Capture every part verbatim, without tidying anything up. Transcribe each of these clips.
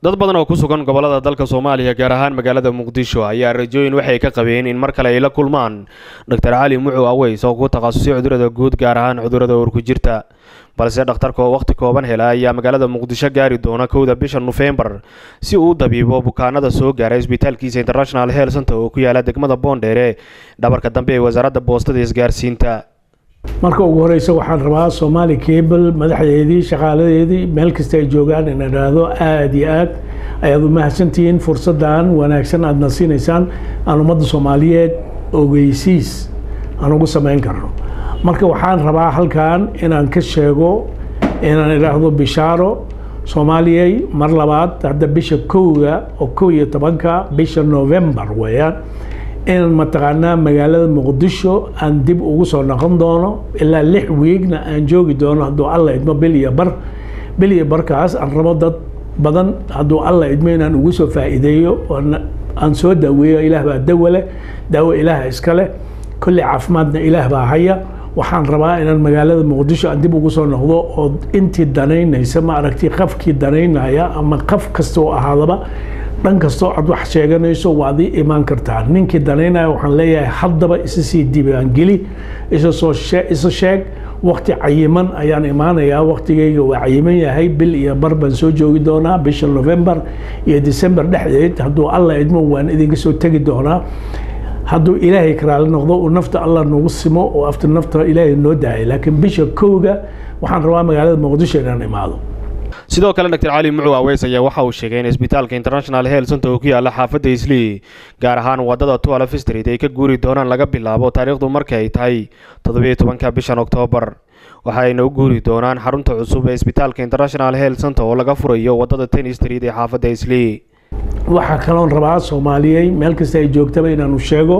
dad badan oo ku sugan gobolada dalka Soomaaliya gaar ahaan magaalada Muqdisho ayaa rajooyin waxay ka qabeen in mar kale ay la kulmaan Doctor Cali Mucu Aweys oo ku takhasusay cudurrada guud gaar ahaan cudurrada uur ku jirta balse dhakhtarka oo waqti kooban helay ayaa magaalada Muqdisho gaari doona kowda bisha November si uu dabiibo bukaanada soo gaaray isbitaalkiisa International Health Center oo ku yaala degmada Boondheere dhabarka dambe ee wasaaradda boostada iyo isgaarsiinta. marka ugu horeysa waxaan rabaa Somali Cable madaxdeedii shaqaaladeedii meel kasta ay joogaan in raado aad iyo aad ayaad u mahadsantihiin fursadan wanaagsan aad nasiinaysaan aan ummadda Soomaaliyeed ogeysiis aan ugu sameyn karno. marka waxaan rabaa halkaan inaan ka sheego inaan iraahdo bishaaro Soomaaliyay mar labaad hadda bisha kowga oo kow iyo tobanka bisha November weeyaan in mataqaanaa magaalada Muqdisho aan dib ugu soo noqon doono ilaa lix weekna aan joogi doono hadduu alla idmo bil iyo bar bil iyo barkaas aan rabo dad badan hadduu alla idmo inaan ugu soo faa'iideeyo aan soo daaweeyo. ilaah baa dawo leh daawo ilaah iska leh kulli caafimaadna ilaah baa haya. waxaan rabaa inaan magaalada Muqdisho aan dib ugu soo noqdo oo intii danaynaysa ma aragtay qafkii danaynaya ama qaf kasta oo ahaadaba dhan kasta aad wax sheeganayso waad iimaan kartaa. ninkii danaynaya waxaan leeyahay haddaba isa sii diiwaan geli isa soo isa sheeg waqti cayiman ayaan imaanayaa. waqtigayga waa cayiman yahay bil iyo bar baan soo joogi doonaa bisha November iyo December dhexdeed hadduu alla idmo waan idinka soo tagi doonaa hadduu ilaahay karaali noqdo oo nafta alla nagu simo oo afta nafta ilaahay noo daayay. laakiin bisha kowga waxaan rabaa magaalada Muqdisho inaan imaado. sidoo kale Doctor Cali Mucu Aweys ayaa waxa uu sheegay in isbitaalka International Health Center oo ku yaala xaafadda Islii gaar ahaan wadada twelve Street ay ka guuri doonaan laga bilaabo taariikhdu markay ay tahay toddoba iyo tobanka bishan October. waxayna u guuri doonaan xarunta cusub ee isbitaalka International Health Center oo laga furayo wadada ten Street ee xaafadda Islii. waxa kale oo rabaa Soomaaliyay meel kasta ay joogtaba inaan u sheego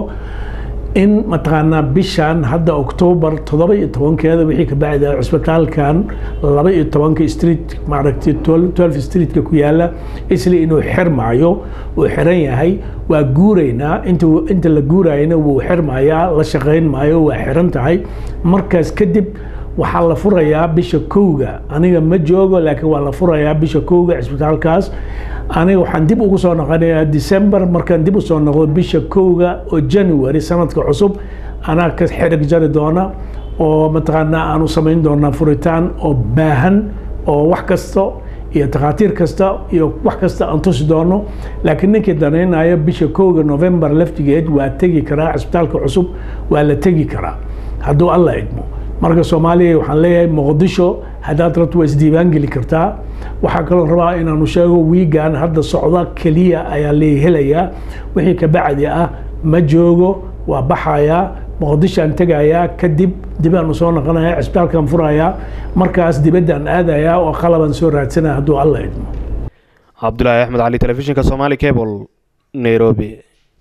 in mataqaanaa bishan hadda October toddoba iyo tobankeeda wixii ka bacda isbitaalkan laba iyo tobanka street maaragtay twelve street ka ku yaala Islii inuu xirmaayo oo xiran yahay waa guureynaa inta inta la guurayna wuu xirmayaa la shaqeyn maayo waa xiran tahay. markaas kadib waxaa la furayaa bisha kowga aniga ma joogo laakiin waa la furayaa bisha kowga isbitaalkaas. aniga waxaan dib ugu soo noqonayaa December markaan dib u soo noqdo bisha kowga oo January sanadka cusub anaa ka xiriig jari doona oo mataqaanaa aanu samayn doonaa furitaan oo baahan oo wax kasta iyo takhaatiir kasta iyo wax kasta aan tusi doono. laakiin ninkii danaynaya bisha kowga November laftigeed waa tegi karaa isbitaalka cusub waa la tegi karaa hadduu alla idmo. marka Soomaaliya waxaan leeyahay Muqdisho hadaad rabto waa isdiiwaan geli kartaa. waxaa kaloo rabaa inaanu sheego wiigan hadda socda kaliya ayaa la helayaa wixii ka bacdi ah ma joogo waa baxayaa Muqdisho aan tagayaa kadib dib aan soo noqonayaa isbitaalkan furayaa markaas dibadaan aadayaa oo qalabaan soo raadsanaa hadduu alla idmo. Abdullaahi Axmed Cali, telefishinka Somali Cable, Nairobi.